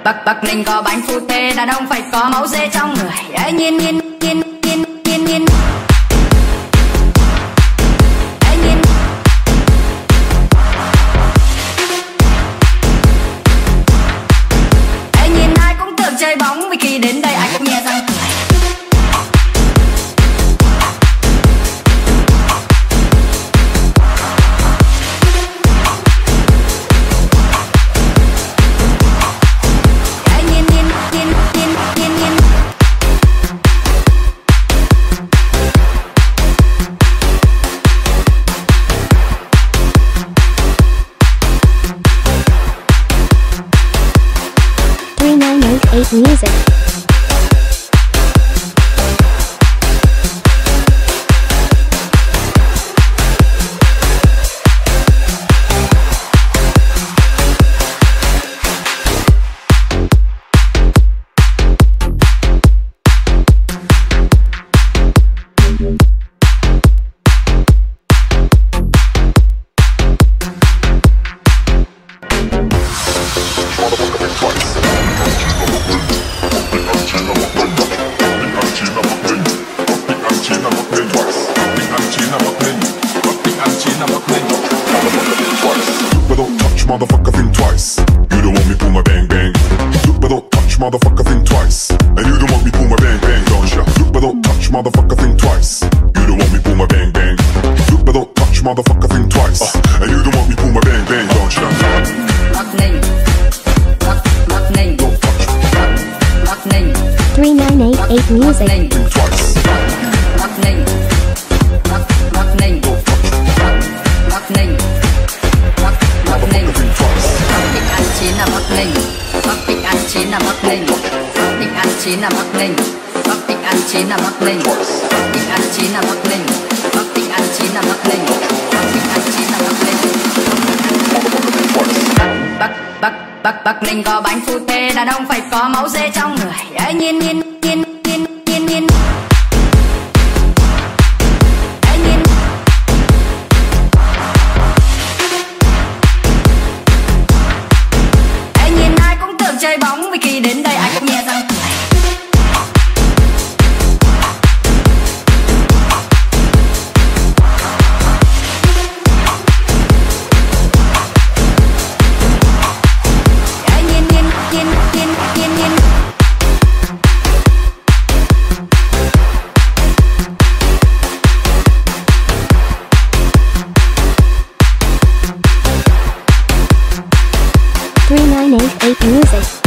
Bắc Ninh có bánh phu thê, đàn ông phải có máu dê trong người. Ê, nhìn nhìn nhìn nhìn nhìn nhìn. Ê, nhìn. Ê, nhìn ai cũng tưởng chơi bóng, vì khi đến đây ai cũng nghe răng cười. Music. Motherfucker, think twice. You don't want me pull my bang bang. Look but don't touch, motherfucker, think twice. And you don't want me pull my bang bang, don't ya? Look but don't touch, motherfucker, think twice. You don't want me pull my bang bang. Look but don't touch, motherfucker, think twice. And you don't want me pull my bang bang, don't ya? Bắc Ninh, Bắc Ninh, Bắc Ninh. 3988 Music. Think twice. Bắc Ninh, Bắc Ninh, Bắc Ninh. Bắc Ninh, Bắc Ninh ăn chín là Bắc Ninh, Bắc Ninh ăn chín là Bắc Ninh, Bắc Ninh ăn chín là Bắc Ninh, Bắc Ninh ăn chín là Bắc Ninh, Bắc Ninh ăn chín là Bắc Ninh, Bắc Ninh ăn chín là Bắc Ninh, Bắc Ninh ăn chín là Bắc Ninh. Bắc Ninh có bánh phu thê, đàn ông phải có máu dê trong người. Ê, nhìn nhìn nhìn nhìn nhìn nhìn. Chơi bóng, vì khi đến đây ai cũng nghe răng cười. Ê, nhìn nhìn nhìn nhìn nhìn nhìn. Music.